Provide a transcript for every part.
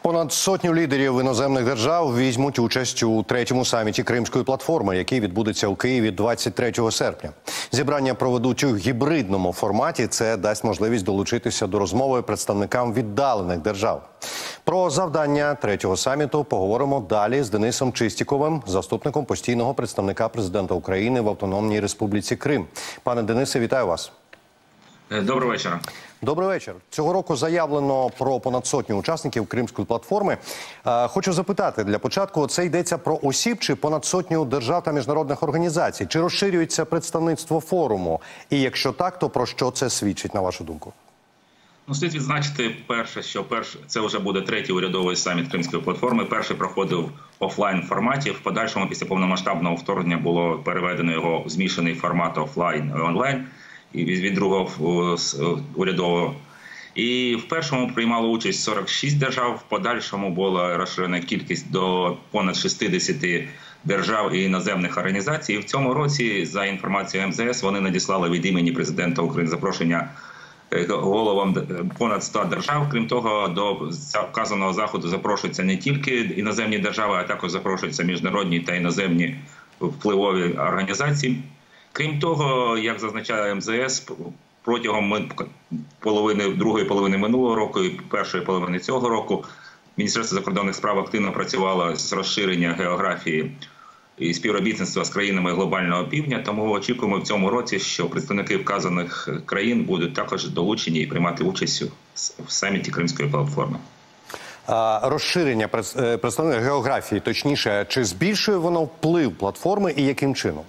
Понад сотню лідерів іноземних держав візьмуть участь у третьому саміті Кримської платформи, який відбудеться у Києві 23 серпня. Зібрання проведуть у гібридному форматі. Це дасть можливість долучитися до розмови представникам віддалених держав. Про завдання третього саміту поговоримо далі з Денисом Чистіковим, заступником постійного представника президента України в Автономній Республіці Крим. Пане Денисе, вітаю вас. Доброго вечора. Добрий вечір. Цього року заявлено про понад сотню учасників Кримської платформи. Хочу запитати, для початку, це йдеться про осіб чи понад сотню держав та міжнародних організацій? Чи розширюється представництво форуму? І якщо так, то про що це свідчить, на вашу думку? Слід відзначити, що це вже буде третій урядовий саміт Кримської платформи. Перший проходив в офлайн форматі. В подальшому, після повномасштабного вторгнення, було переведено його в змішаний формат офлайн і онлайн. І від другого урядового. І в першому приймало участь 46 держав, в подальшому була розширена кількість до понад 60 держав і іноземних організацій. І в цьому році, за інформацією МЗС, вони надіслали від імені президента України запрошення головам понад 100 держав. Крім того, до вказаного заходу запрошуються не тільки іноземні держави, а також запрошуються міжнародні та іноземні впливові організації. Крім того, як зазначає МЗС, протягом другої половини минулого року і першої половини цього року Міністерство закордонних справ активно працювало з розширення географії і співробітництва з країнами глобального півдня, тому очікуємо в цьому році, що представники вказаних країн будуть також долучені і приймати участь в саміті Кримської платформи. Розширення представників географії, точніше, чи збільшує воно вплив платформи і яким чином?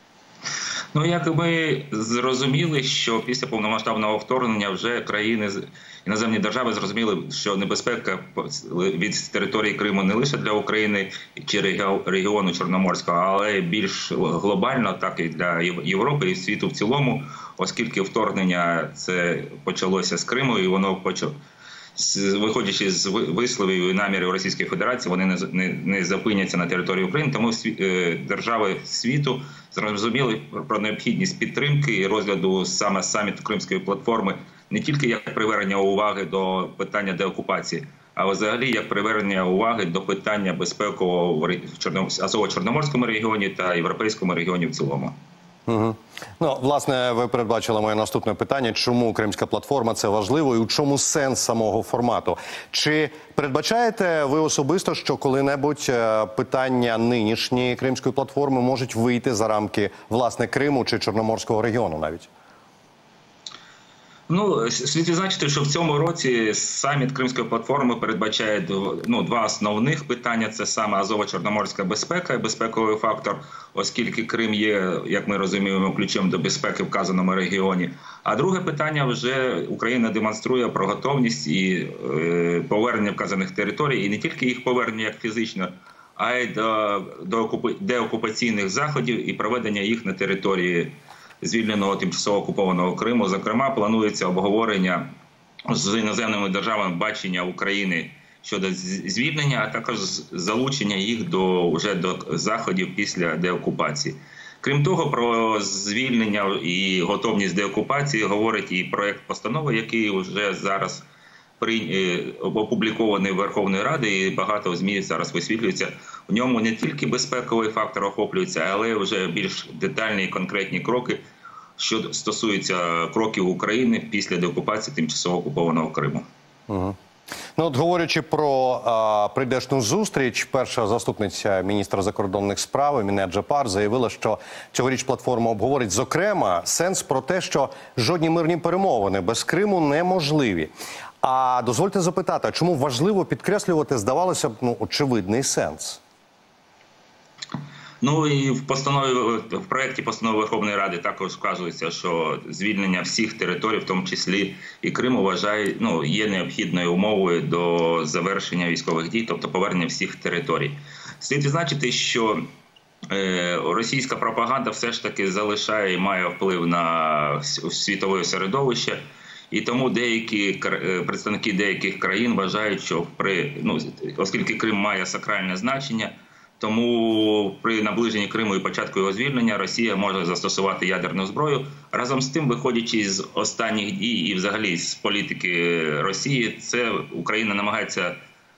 Як ми зрозуміли, що після повномасштабного вторгнення вже іноземні держави зрозуміли, що небезпека від території Криму не лише для України чи регіону Чорноморського, але більш глобально, так і для Європи і світу в цілому, оскільки вторгнення це почалося з Криму, і воно виходячи з висловів і намірів Російської Федерації, вони не зупиняться на території України, тому держави світу зрозуміли про необхідність підтримки і розгляду саме саміту Кримської платформи не тільки як привернення уваги до питання деокупації, а взагалі як привернення уваги до питання безпекового в Азово-Чорноморському регіоні та Європейському регіоні в цілому. Угу. Власне, ви передбачили моє наступне питання. Чому Кримська платформа – це важливо і у чому сенс самого формату? Чи передбачаєте ви особисто, що коли-небудь питання нинішньої Кримської платформи можуть вийти за рамки, власне, Криму чи Чорноморського регіону навіть? Слід відзначити, що в цьому році саміт Кримської платформи передбачає два основних питання. Це саме Азово-Чорноморська безпека і безпековий фактор, оскільки Крим є, як ми розуміємо, ключем до безпеки в вказаному регіоні. А друге питання вже Україна демонструє про готовність і повернення вказаних територій, і не тільки їх повернення як фізично, а й до деокупаційних заходів і проведення їх на території звільненого тимчасово окупованого Криму. Зокрема, планується обговорення з іноземними державами бачення України щодо звільнення, а також залучення їх вже до заходів після деокупації. Крім того, про звільнення і готовність деокупації говорить і проект постанови, який вже зараз опублікований Верховною Радою, і багато ЗМІ зараз висвітлюється. В ньому не тільки безпековий фактор охоплюється, але вже більш детальні і конкретні кроки, що стосуються кроків України після деокупації тимчасово окупованого Криму. Угу. Говорячи про прийдешню зустріч, перша заступниця міністра закордонних справ Еміне Джапар заявила, що цьогоріч платформа обговорить, зокрема, сенс про те, що жодні мирні перемовини без Криму неможливі. А дозвольте запитати, а чому важливо підкреслювати, здавалося б, очевидний сенс? І в проєкті постанови Верховної Ради також вказується, що звільнення всіх територій, в тому числі і Криму, є необхідною умовою до завершення військових дій, тобто повернення всіх територій. Слід відзначити, що російська пропаганда все ж таки залишає і має вплив на світове середовище, і тому представники деяких країн вважають, що оскільки Крим має сакральне значення, тому при наближенні Криму і початку його звільнення Росія може застосувати ядерну зброю. Разом з тим, виходячи з останніх дій і взагалі з політики Росії, Україна намагається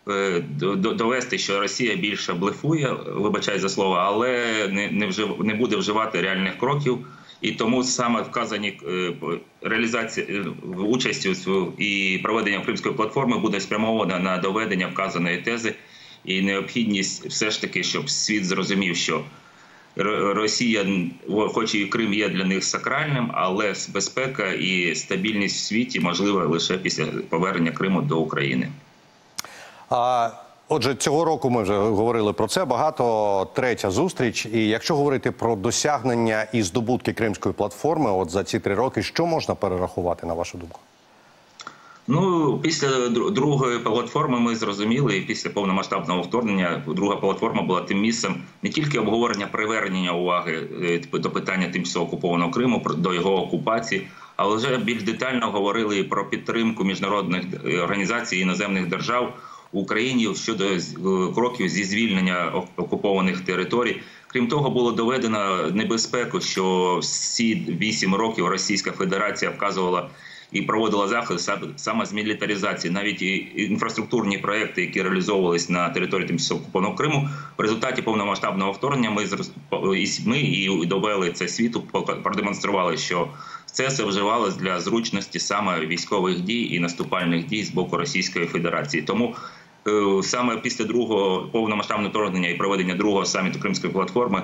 довести, що Росія більше блефує, вибачаю за слово, але не буде вживати реальних кроків. І тому саме вказані реалізація участі і проведення Кримської платформи буде спрямована на доведення вказаної тези і необхідність все ж таки, щоб світ зрозумів, що Росія, хоч і Крим є для них сакральним, але безпека і стабільність в світі можлива лише після повернення Криму до України. Отже, цього року ми вже говорили про це багато, третя зустріч. І якщо говорити про досягнення і здобутки Кримської платформи, от за ці 3 роки, що можна перерахувати, на вашу думку? Ну, після другої платформи ми зрозуміли, і після повномасштабного вторгнення друга платформа була тим місцем не тільки обговорення привернення уваги до питання тимчасово окупованого Криму, до його окупації, але вже більш детально говорили про підтримку міжнародних організацій і іноземних держав в Україні щодо кроків зі звільнення окупованих територій. Крім того, було доведено небезпеку, що всі 8 років Російська Федерація вказувала і проводила заходи саме з мілітаризації. Навіть інфраструктурні проекти, які реалізовувалися на території тимчасово окупованого Криму, в результаті повномасштабного вторгнення ми і довели це світу, продемонстрували, що це вживалось для зручності саме військових дій і наступальних дій з боку Російської Федерації. Тому саме після другого повномасштабного вторгнення і проведення другого саміту Кримської платформи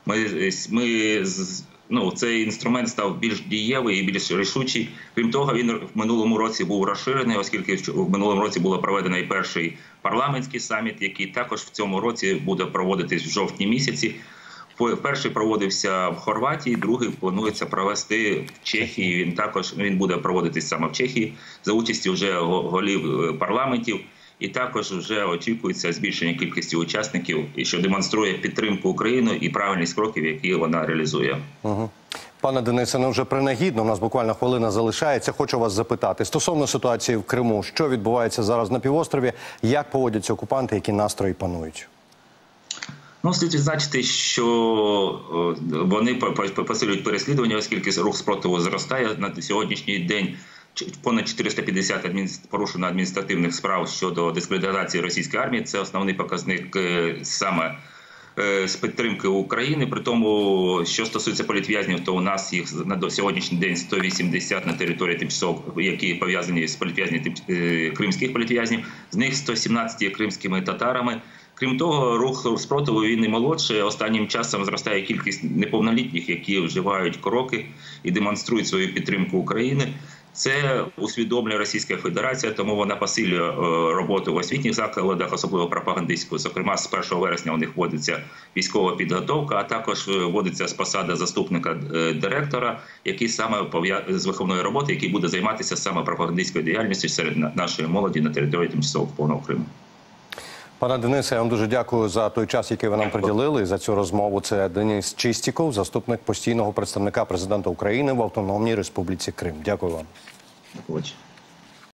цей інструмент став більш дієвий і більш рішучий. Крім того, він в минулому році був розширений, оскільки в минулому році було проведено і перший парламентський саміт, який також в цьому році буде проводитись в жовтні місяці. Перший проводився в Хорватії, другий планується провести в Чехії. Він буде проводитись саме в Чехії за участю вже голів парламентів. І також вже очікується збільшення кількості учасників, що демонструє підтримку України і правильність кроків, які вона реалізує. Пане Денисе, ну вже принагідно, у нас буквально хвилина залишається. Хочу вас запитати, стосовно ситуації в Криму, що відбувається зараз на півострові, як поводяться окупанти, які настрої панують? Ну, слід відзначити, що вони посилюють переслідування, оскільки рух спротиву зростає. На сьогоднішній день понад 450 порушено адміністративних справ щодо дискредитації російської армії. Це основний показник саме з підтримки України. При тому, що стосується політв'язнів, то у нас їх на сьогоднішній день 180 на території тимчасово, які пов'язані з кримських політв'язнів. З них 117 є кримськими татарами. Крім того, рух спротиву він і молодший. Останнім часом зростає кількість неповнолітніх, які вживають кроки і демонструють свою підтримку України. Це усвідомлює Російська Федерація, тому вона посилює роботу в освітніх закладах, особливо пропагандистську. Зокрема, з 1 вересня у них вводиться військова підготовка, а також вводиться з посади заступника директора, який саме з виховної роботи, який буде займатися саме пропагандистською діяльністю серед нашої молоді на території тимчасово окупованого Криму. Пане Денисе, я вам дуже дякую за той час, який ви нам приділили, за цю розмову. Це Денис Чистіков, заступник постійного представника президента України в Автономній Республіці Крим. Дякую вам. Дякую.